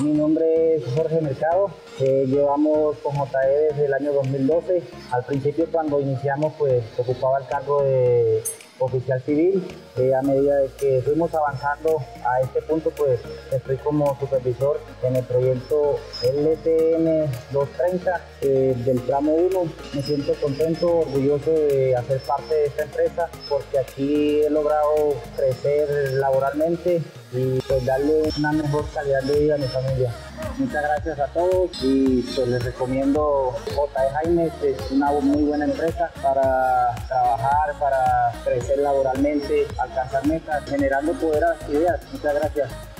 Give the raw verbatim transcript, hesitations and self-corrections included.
Mi nombre es Jorge Mercado, eh, llevamos con J E desde el año dos mil doce. Al principio, cuando iniciamos, pues ocupaba el cargo de oficial civil. Eh, a medida de que fuimos avanzando a este punto, pues estoy como supervisor en el proyecto L T N doscientos treinta eh, del tramo uno. Me siento contento, orgulloso de hacer parte de esta empresa porque aquí he logrado crecer laboralmente y pues darle una mejor calidad de vida a mi familia. Muchas gracias a todos y pues les recomiendo J E Jaime, que es una muy buena empresa para trabajar, para crecer laboralmente, alcanzar metas, generando poder a las ideas. Muchas gracias.